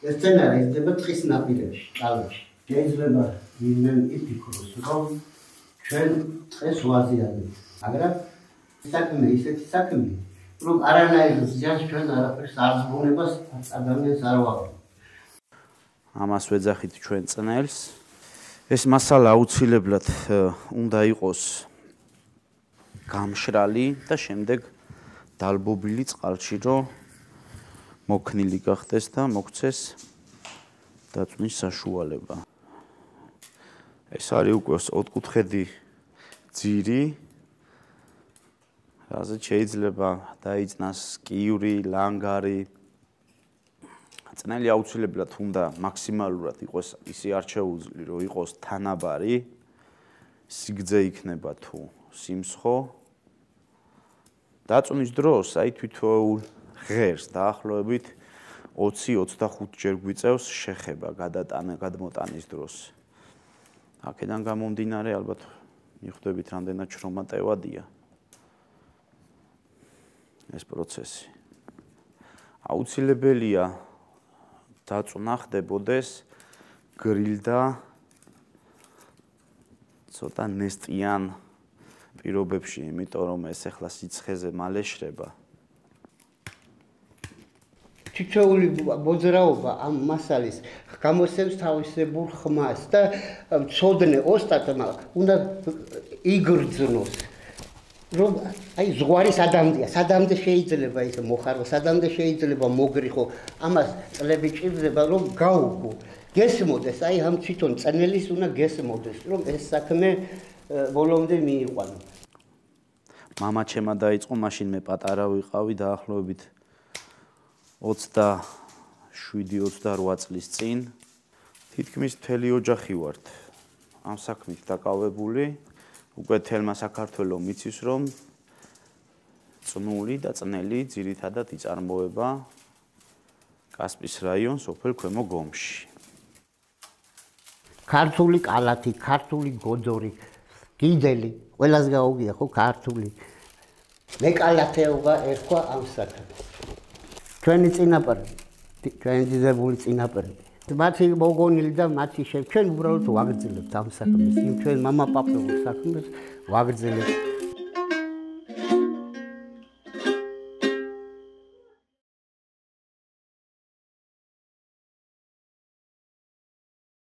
ეს სცენარი იზრდება თხის ნაპირებში, ტალაში. შეიძლება ვინმე იფიქროს, რომ ჩვენ დღეს ვაზიანებთ, მაგრამ საქმე ისეთი საქმეა, რომ არანაირ ზიანს ჩვენ არაფერს არ ზღუნებას ადამიანს არ ვაღებთ. ამას ვეძახით ჩვენ წნელს. ეს მასალა აუცილებლად უნდა იყოს გამშრალი და შემდეგ დალბობილი წყალში, რომ მოქნილი გახდეს და მოქცეს დაწვნის საშუალება. ეს არის უკვე ოთხკუთხედი ძირი, რაზეც შეიძლება დაიწნას კიური, ლანგარი. წნელი აუცილებლად უნდა მაქსიმალურად იყოს ისი არჩეული, რომ იყოს თანაბარი, სიგრძე იქნება თუ სიმსხო. დაწვნის დროს აი თითოეულ ღერს დაახლოებით 20-25 ჯერ გვიწევს შეხება გადმოტანის დროს. აქედან გამომდინარე ალბათ მიხვდებით რამდენად შრომატევადია ეს პროცესი. აუცილებელია დაწვნა ხდებოდეს გრილდა ცოტა ნესტიან პირობებში, იმიტომ რომ ეს ახლა სიცხეზე მალე შრება. თითოეული მოძრაობა ამ მასალის გამოსცემს თავისებურ ხმას და მცოდნე ოსტატმა უნდა იგრძნოს, რომ აი ზღვარი სადამდე შეიძლება ის მოხარო, სადამდე შეიძლება მოგრიხო, ამას წლები ჭირდება, რომ გაუგო. გესმოდეს, აი ამ თვითონ წნელის უნდა გესმოდეს, რომ ეს საქმე ბოლომდე მიიყვანო. მამა ჩემმა დაიწყო, მაშინ მე პატარა ვიყავი დაახლოებით 27-28 წლის წინ. თითქმის მთელი ოჯახი ვართ ამ საქმით დაკავებული. უკვე თელმა საქართველოს მიცის, რომ წნული და წნელი ძირითადად იწარმოება კასპიის რაიონს სოფელ ქვემო გომში. ქართული კალათი, ქართული გოდორი, გიდელი, ყველას გაუგია ხო ქართული. მეკალათეობა ერქვა ამ საქმეს. ჩვენი წინაპარი, ჩვენი ძიძებული წინაპარი. მათი მოგონილი და მათი ჩვენ უბრალოდ ვაგრძელებთ ამ საქმეს. იმ ჩვენ მამა-პაპის საქმეს ვაგრძელებთ.